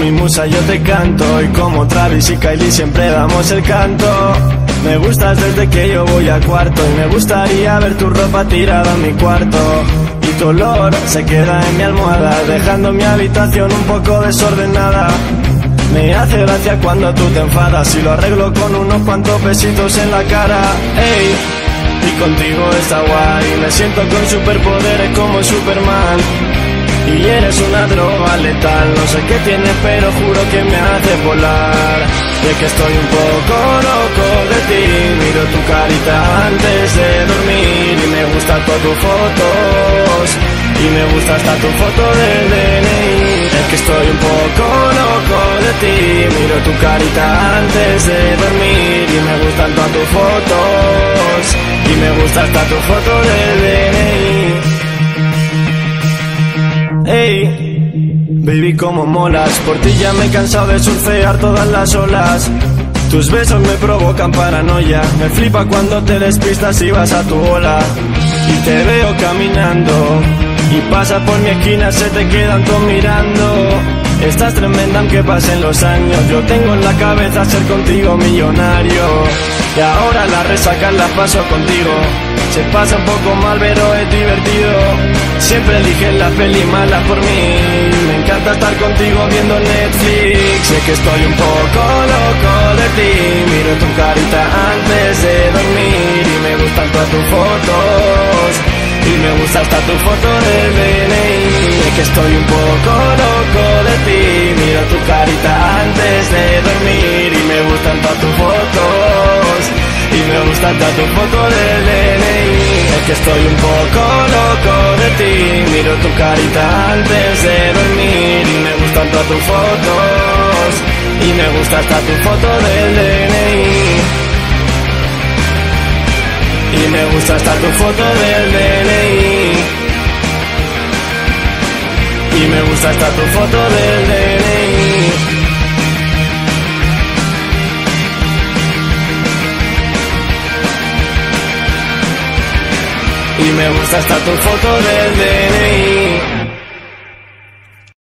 mi musa yo te canto, y como Travis y Kylie siempre damos el canto. Me gustas desde que yo voy a cuarto, y me gustaría ver tu ropa tirada en mi cuarto. Y tu olor se queda en mi almohada, dejando mi habitación un poco desordenada. Me hace gracia cuando tú te enfadas, y lo arreglo con unos cuantos besitos en la cara. Ey, y contigo está guay, me siento con superpoderes como Superman. Y eres una droga letal, no sé qué tienes pero juro que me hace volar. Y es que estoy un poco loco de ti, miro tu carita antes de dormir. Y me gustan todas tus fotos, y me gusta hasta tu foto del DNI. Es que estoy un poco loco de ti, miro tu carita antes de dormir. Y me gustan todas tus fotos, y me gusta hasta tu foto del DNI. Ey, baby, como molas, por ti ya me he cansado de surfear todas las olas. Tus besos me provocan paranoia, me flipa cuando te despistas y vas a tu bola. Y te veo caminando, y pasas por mi esquina, se te quedan todos mirando. Estás tremenda aunque pasen los años, yo tengo en la cabeza ser contigo millonario. Y ahora las resacas las paso contigo, se pasa un poco mal pero es divertido. Siempre eliges las pelis malas por mí, me encanta estar contigo viendo Netflix. Sé que estoy un poco loco de ti, miro tu carita antes de dormir. Y me gustan todas tus fotos, y me gusta hasta tu foto del DNI. Es que estoy un poco loco de ti, miro tu carita antes de dormir. Y me gustan todas tus fotos, y me gusta hasta tu foto del DNI. Es que estoy un poco loco de ti, miro tu carita antes de dormir. Y me gustan todas tus fotos, y me gusta hasta tu foto del DNI. Y me gusta hasta tu foto del DNI. Y me gusta hasta tu foto del DNI. Y me gusta hasta tu foto del DNI.